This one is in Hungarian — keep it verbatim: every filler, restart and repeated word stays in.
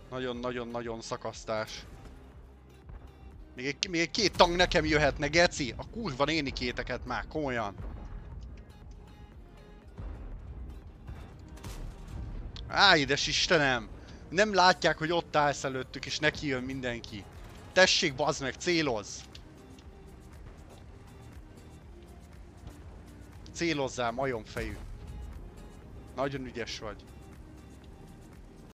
Nagyon-nagyon-nagyon szakasztás. Még egy, még egy két tank nekem jöhetne, geci! A kurva nénikéteket már, komolyan! Á, édes Istenem! Nem látják, hogy ott állsz előttük, és neki jön mindenki. Tessék, bazd meg, célozz! Célozzál, majomfejű. Nagyon ügyes vagy.